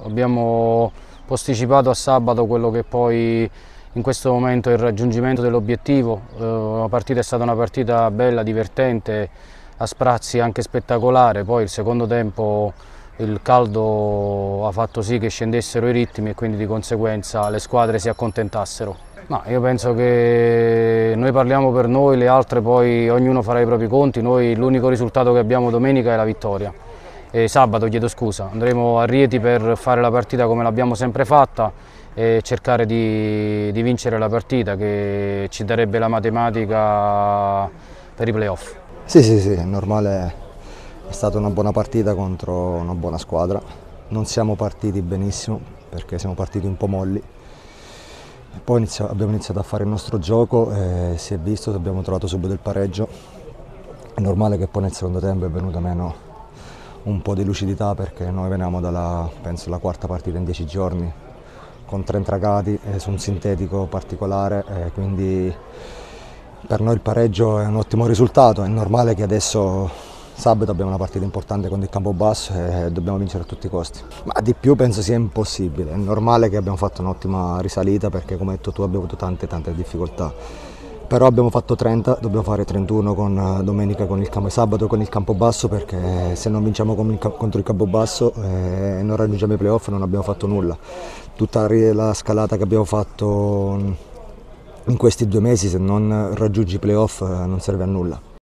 Abbiamo posticipato a sabato quello che poi in questo momento è il raggiungimento dell'obiettivo. La partita è stata una partita bella, divertente, a sprazzi anche spettacolare. Poi il secondo tempo il caldo ha fatto sì che scendessero i ritmi e quindi di conseguenza le squadre si accontentassero. Ma io penso che noi parliamo per noi, le altre poi ognuno farà i propri conti. Noi l'unico risultato che abbiamo domenica è la vittoria. E sabato, chiedo scusa, andremo a Rieti per fare la partita come l'abbiamo sempre fatta e cercare di vincere la partita che ci darebbe la matematica per i playoff. Sì, è normale, è stata una buona partita contro una buona squadra. Non siamo partiti benissimo perché siamo partiti un po' molli. Poi abbiamo iniziato a fare il nostro gioco e si è visto, abbiamo trovato subito il pareggio. È normale che poi nel secondo tempo è venuta meno un po' di lucidità perché noi veniamo penso, la quarta partita in 10 giorni con 3 intragati su un sintetico particolare, quindi per noi il pareggio è un ottimo risultato. È normale che adesso sabato abbiamo una partita importante con il Campobasso e dobbiamo vincere a tutti i costi. Ma di più penso sia impossibile, è normale che abbiamo fatto un'ottima risalita perché come hai detto tu abbiamo avuto tante difficoltà. Però abbiamo fatto 30, dobbiamo fare 31 con domenica sabato con il Campobasso perché se non vinciamo contro il Campobasso e non raggiungiamo i playoff non abbiamo fatto nulla. Tutta la scalata che abbiamo fatto in questi 2 mesi se non raggiungi i playoff non serve a nulla.